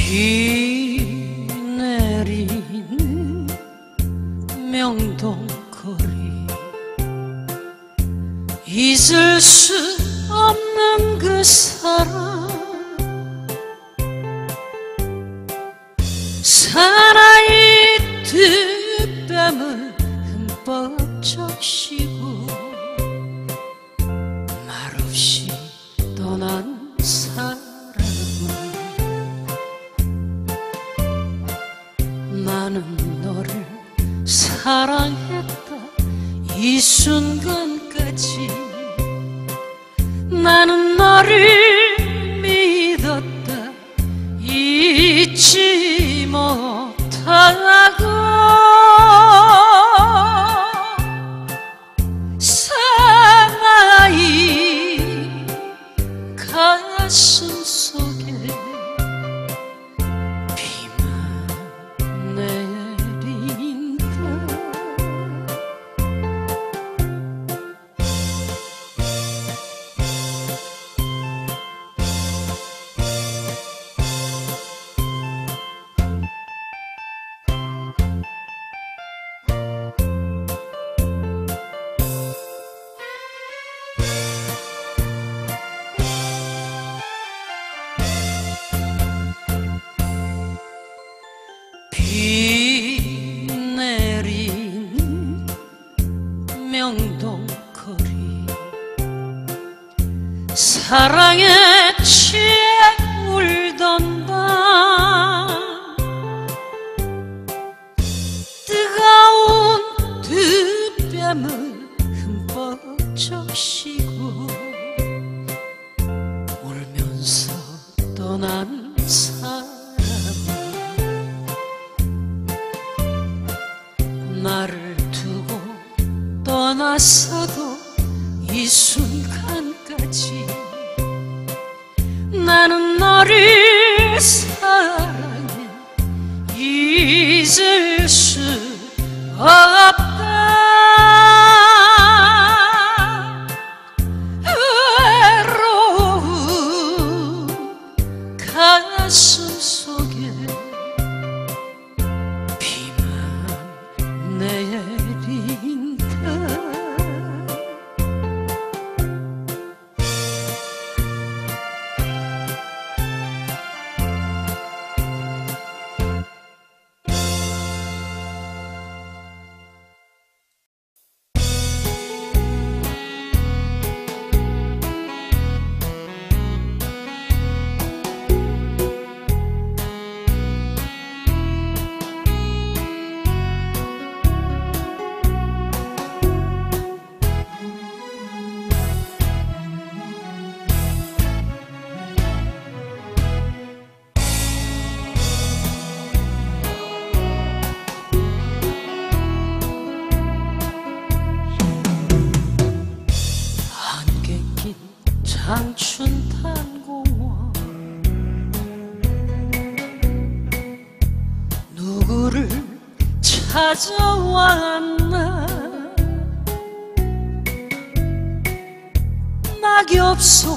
비 내린 명동거리, 잊을 수 없는 그 사람, 사나이 뒷뺨을 흠뻑 적시고 말없이 떠난 사람은 나는 너를 사랑했다 이 순간까지, 나는 너를 믿었다 잊지 못하고, 사나이 가슴 속에 비만 내린다. 비 내린 명동거리, 사랑에 취해 울던 밤, 뜨거운 뒷뺨을 흠뻑 적시고 울면서 떠난 사람, 나를 두고 떠났어도 이 순간까지 나는 너를 사랑해 잊을 수 없다. 외로운 가슴 속에 내린다. 장춘탄공원, 누구를 찾아왔나, 낙엽송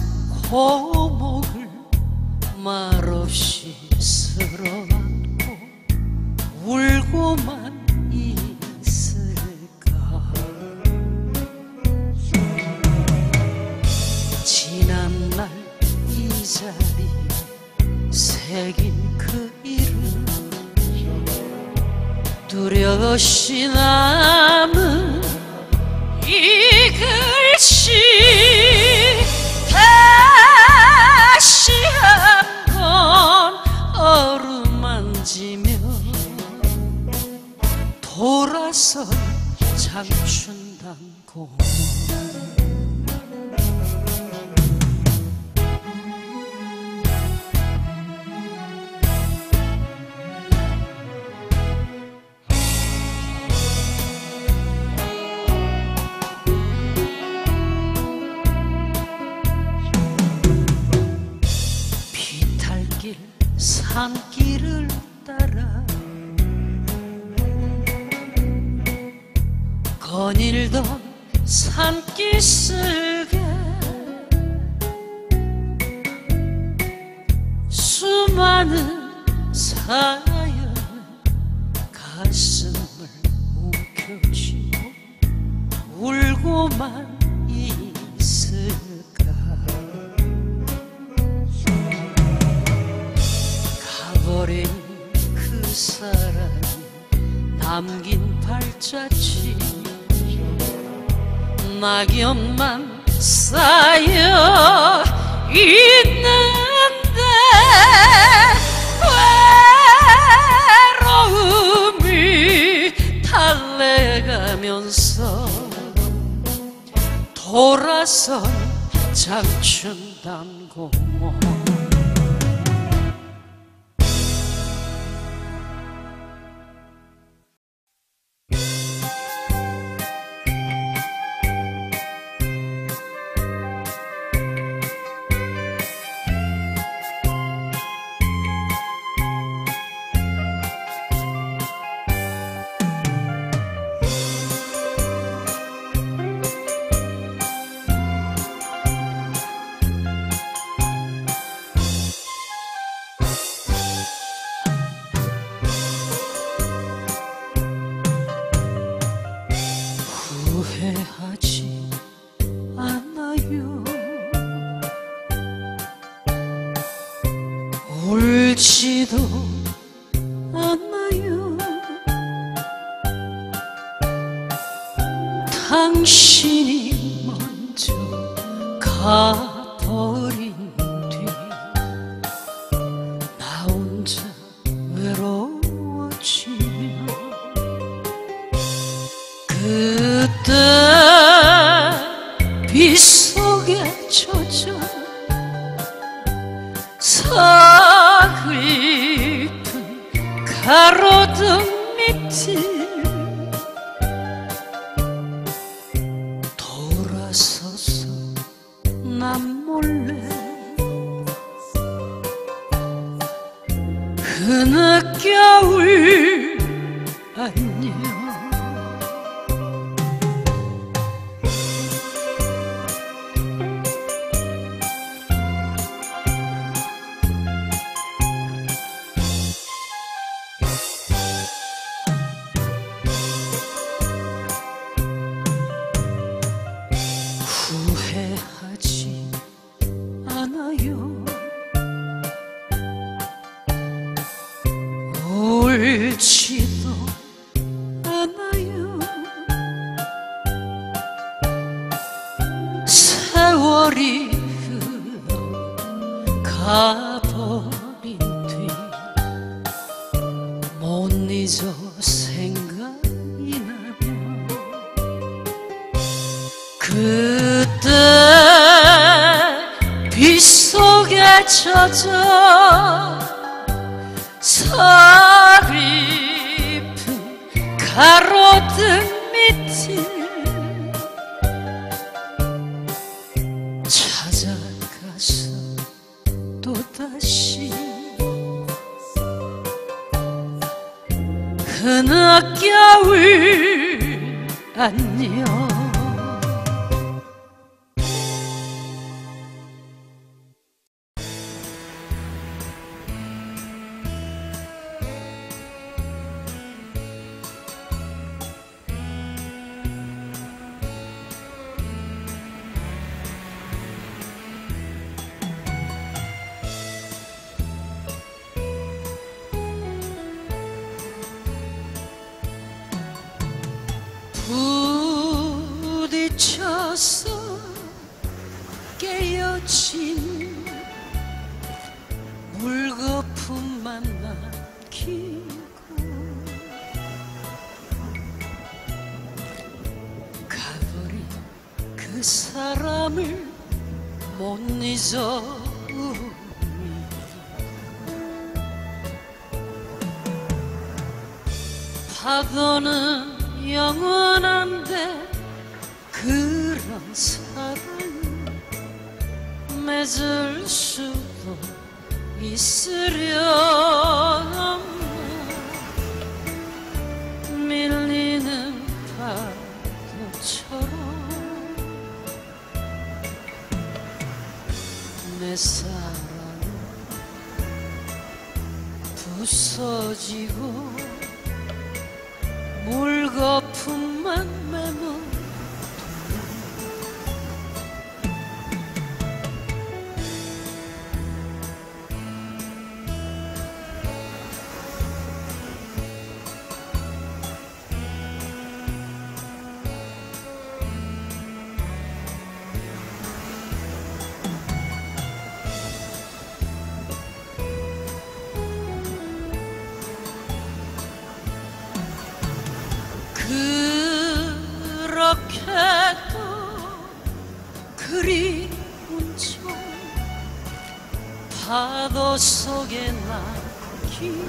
고목을 말없이 쓸어안고 울고만 지난날 이 자리 새긴 그 이름, 뚜렷이 남은 이 글씨, 다시 한번 어루만지며 돌아선 장춘단공원. 산길을 따라 거닐던 산기슭에 수많은 많은 사연 가슴을 움켜쥐고 울고만 있을까. 가버린 그 사람이 남긴 발자취 낙엽만 쌓여 있는데 외로움이 달래가면서 돌아선 장춘단고모. 후회하지 않아요. 울지도 않아요. 당신이 먼저 가버린 뒤 나 혼자 외로워지며 그때 빗속에 젖어 서글픈 가로등 밑을 돌아서서 난 몰래 그 늦겨울 안녕. 후회하지 않아요. 울지도 않아요. 세월이 흘러 가버린 뒤 못 잊어 생각이 나면 그때 빗속에 젖어 서글픈 가로등 밑을 찾아가서 또다시 그 늦겨울 안녕. 부딪혀서 깨어진 물거품만 남기고 가버린 그 사람을 못 잊어 파도는 영원한데 그런 사랑을 맺을 수도 있으려나. 밀리는 파도처럼 내 사랑을 부서지고 물거품만 메모 그렇게도 그리운 정 파도 속에 남긴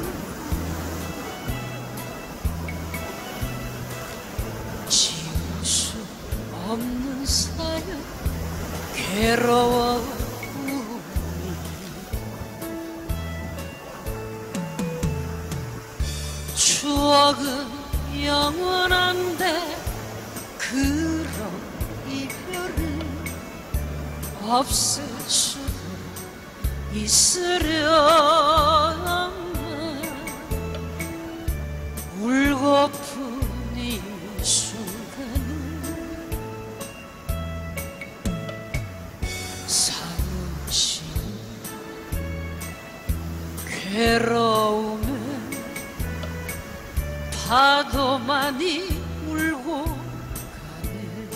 지울 수 없는 사연 괴로워 추억은 영원한데 그런 이별을 없앨 수도 있으려나 울고픈 이 순간은 사무친 괴로움에 파도만이 울고 가네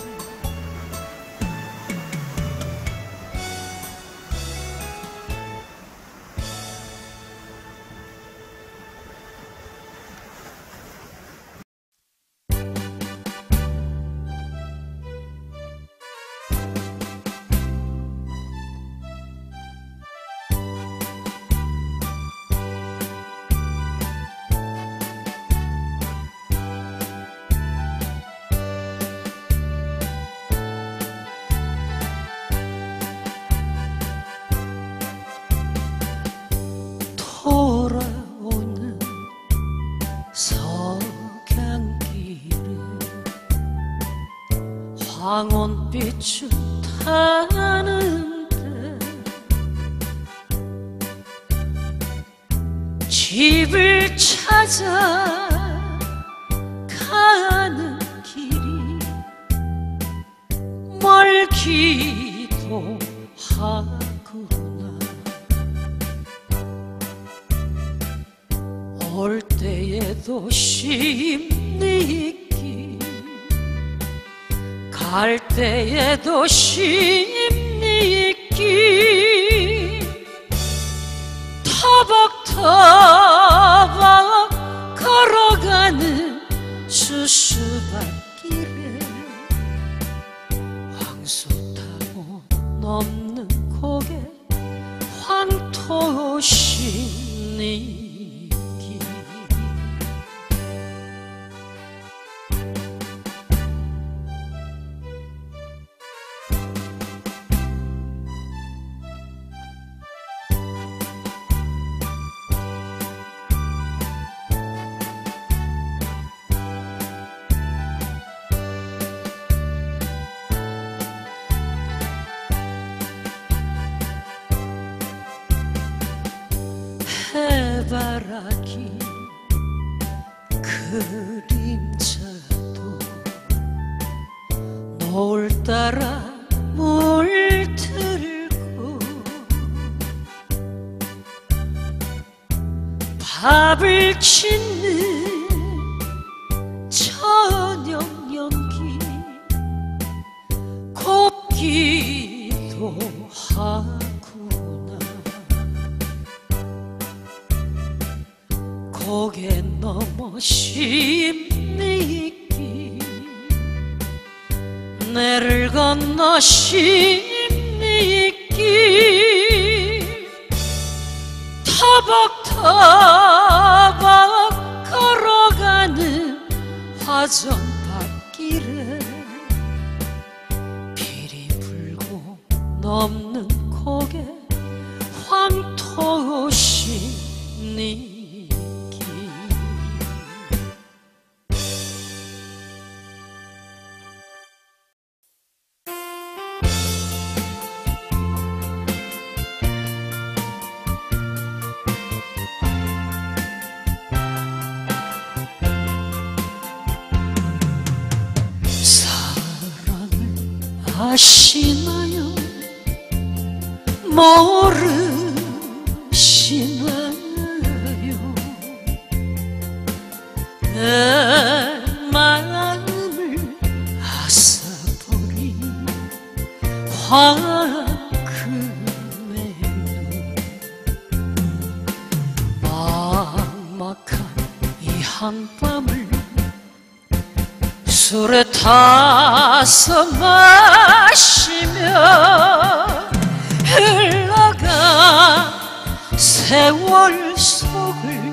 돌아오는 석양길에 황혼빛을 타는데 집을 찾아 가는 길이 멀기도 하구나 올 때에도 쉼이 있기 갈 때에도 쉼이 있기 터벅터벅 걸어가는 수수밭길에 황소 타고 넘는 고개 황토신이 해바라기 그림자도 노을 따라 물들고 밥을 짓는 저녁 연기 곱기도 하구나 고개 넘어 쉼이 있기 내를 건너 쉼이 있기 터벅터벅 걸어가는 화전밭길에 비리 불고 넘는 고개 황토신이 아시나요? 모르시나요? 내 마음을 앗아버린 화금에도 막막한 이 한밤을 술에 타서 마시며 흘러간 세월 속을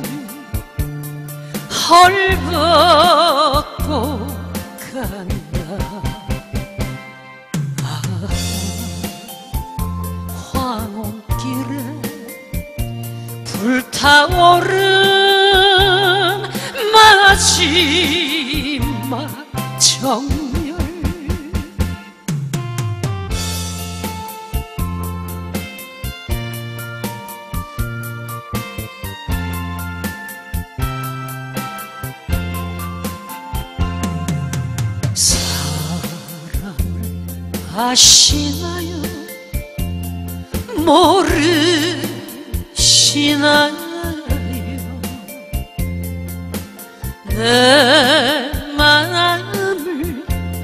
헐벗고 간다. 황혼길에 불타오른 마지막 정열. 사랑을 아시나요? 모르시나요? 내 마음을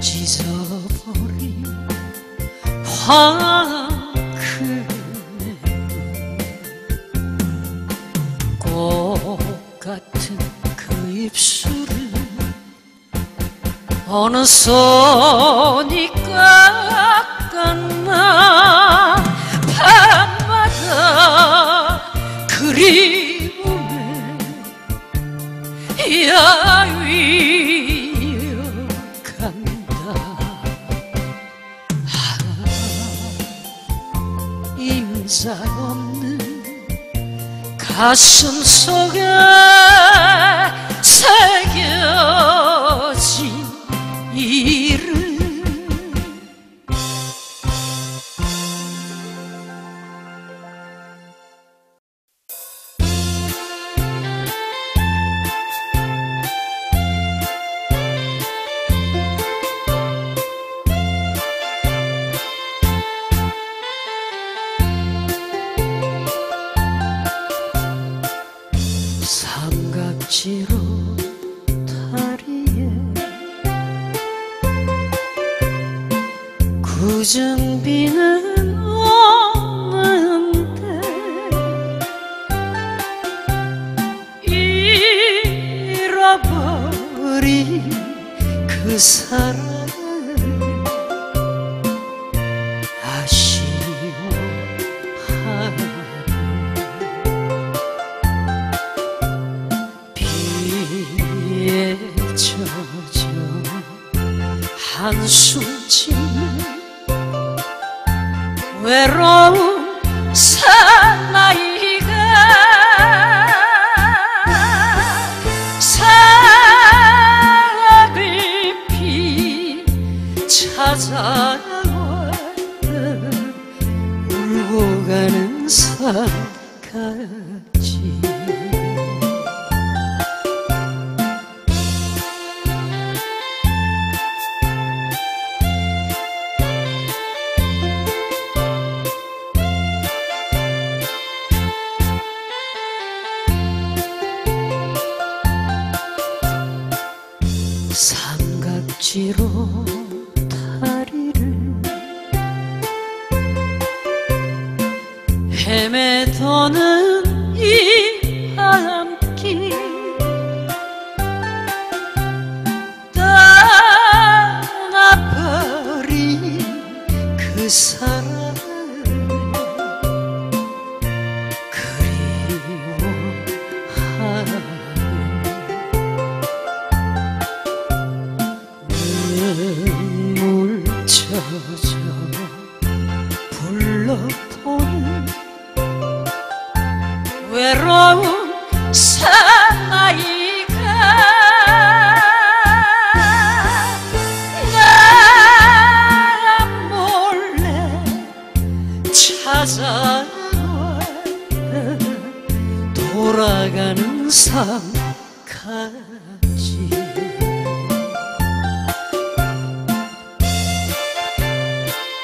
찢어버린 화금에도 꽃 같은 그 입술을 어느 손이 깎았나. 밤마다 그리움에 야위어 간다. 임자 없는 가슴 속에 새겨진 이름. 삼각지로 다리에 굳은 비는 오는데 잃어버린 그 사랑을 아쉬워하는 비에 젖어 한숨 짓는 외로운 사나이가 사랑을 찾아와 울고 가는 산까지. 삼각지로 다리를 헤매도는 이 밤길 떠나버린 그 사랑을 그리워하는 눈물 젖어 불러보는 외로운 사나이가 나 몰래 찾아와 돌아가는 삶까지.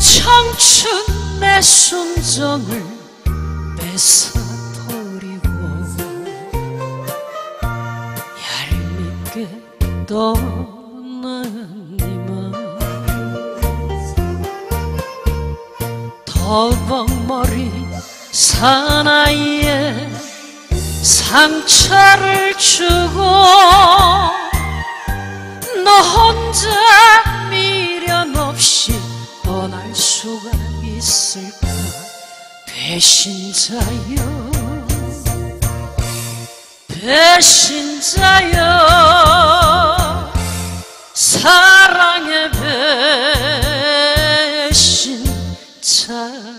청춘 내 순정을 뺏어버리고 얄밉게 떠나니만 더벅머리 사나이에 상처를 주고 너 혼자 미련 없이 떠날 수가 있을까. 배신자여 배신자여 사랑의 배신자여.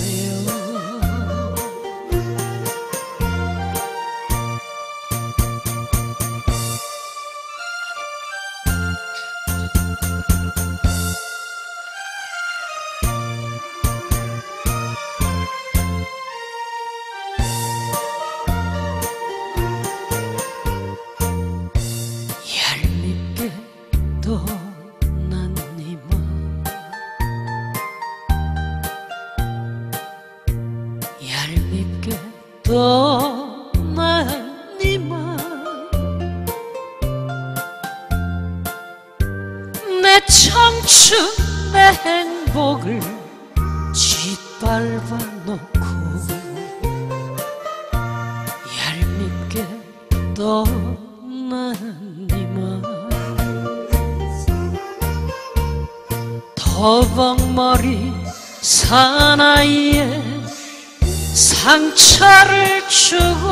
얄밉게 떠났니만 얄밉게 떠났니만 내 청춘 내 행복을 짓밟아 놓고 얄밉게 떠났니만 더벅머리 사나이에 상처를 주고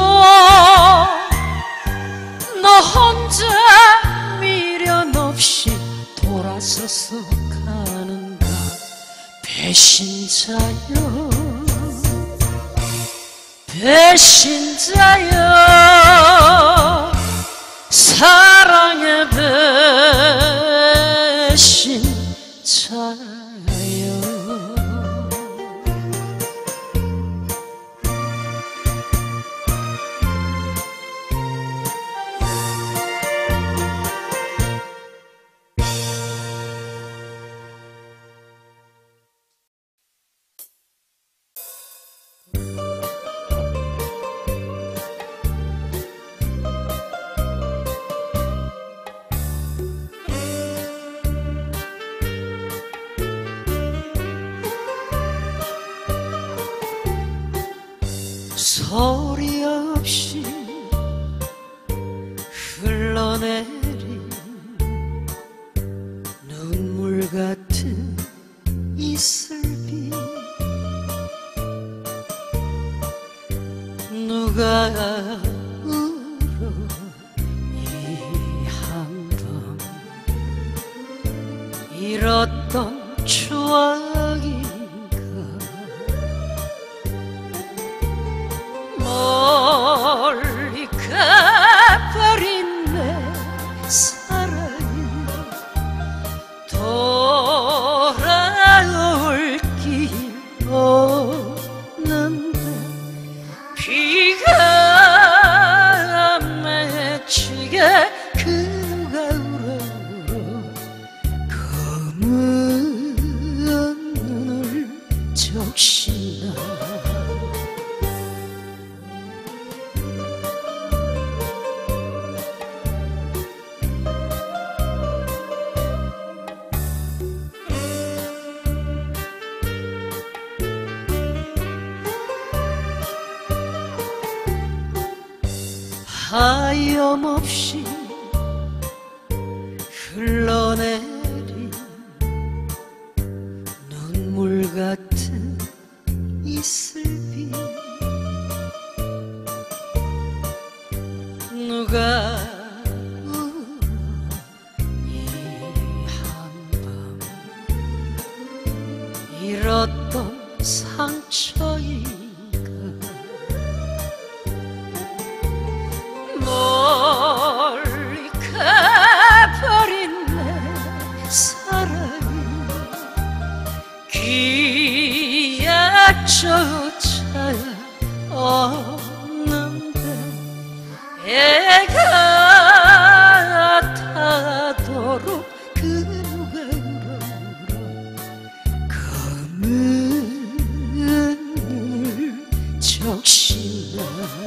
너 혼자 미련 없이 돌아서서 가는가. 배신자여 배신자여 사랑의 배신자여. 소리 없이 흘러내린 눈물 같은 이슬비 누가 울어 이 한밤 잃었던 추억이 멀리 가버린 내 사랑이 돌아올 길 없는데 비가 맺히게 그가 울어 검은 눈을 적시나 하염없이 흘러내린 눈물 같은 이슬비 누가 울어 이 한밤 잃었던 상처인가. 멀리 가버린 내 사랑이 기약조차 없는데 애가 타도록 그 누가 울어 검은 은을 적시나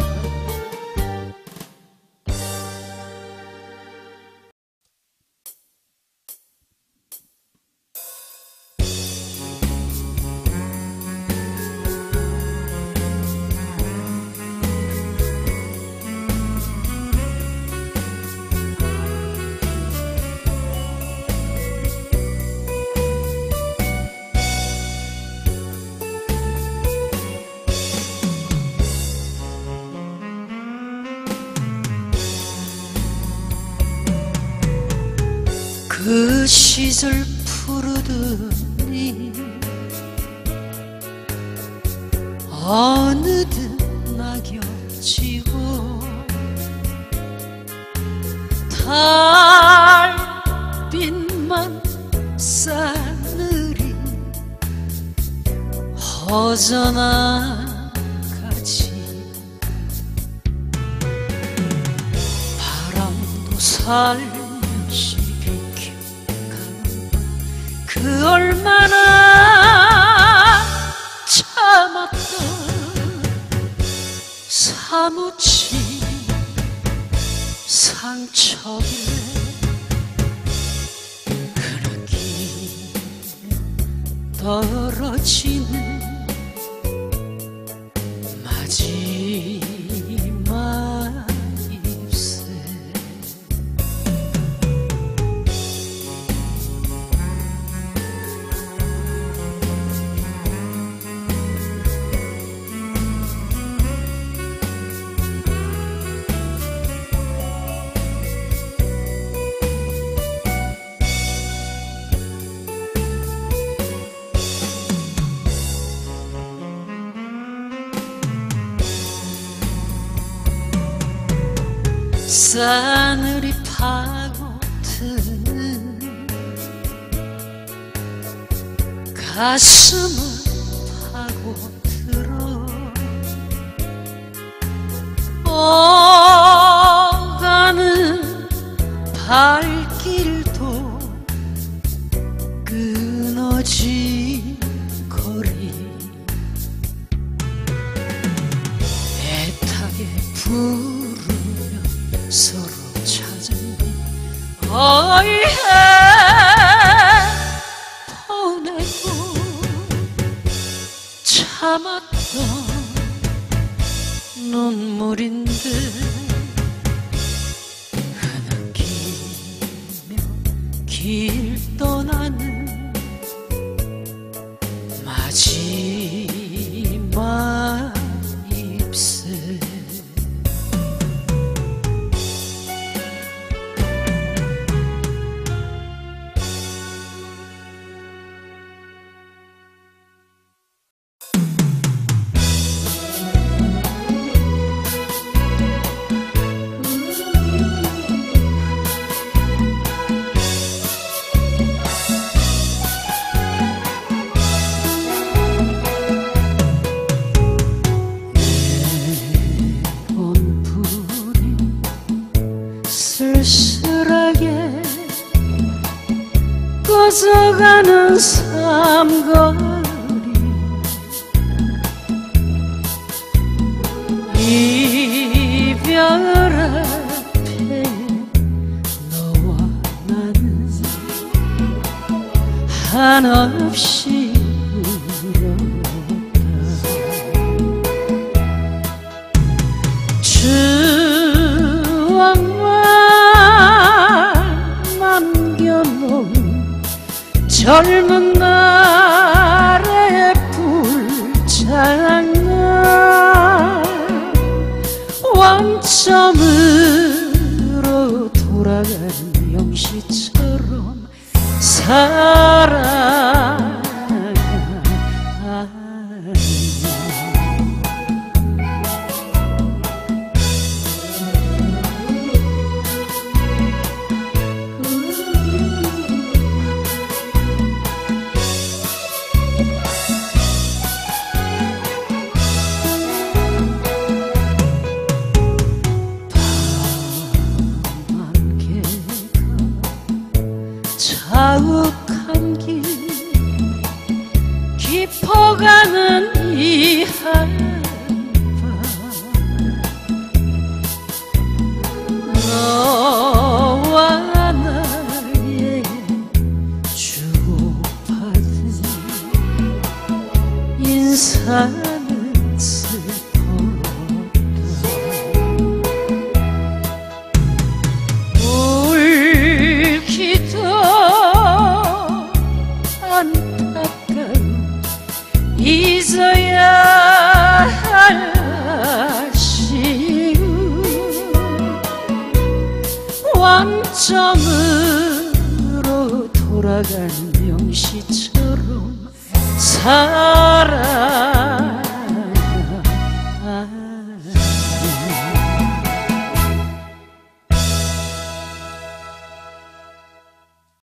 그 시절 푸르더니 어느덧 낙엽 지고 달빛만 싸늘히 허전하같이 바람도 살며시 그 얼마나 참았던 사무친 상처길래 흐느끼며 떨어지는 마지막 잎새 싸늘히 파고드는 가슴을 파고들어 오가는 발길도 끊어진 거리 애타게 부르며 서로 찾은 어이해 보내고 참았던 눈물인데 흐느끼며 길 떠나는 마지막 잎새 쓸쓸하게 꺼져가는 삼거리 이별 앞에 너와 나는 한없이 울었다 남겨놓은 젊은 날의 불장난 왕점으로 돌아간 영시처럼 살아가니 깊어가는 이 한밤 너와 나의 주고받은 인사는 슬퍼다. 울기도 안타까운 잊어야 할 아쉬움 왕정으로 돌아간 명시처럼 살아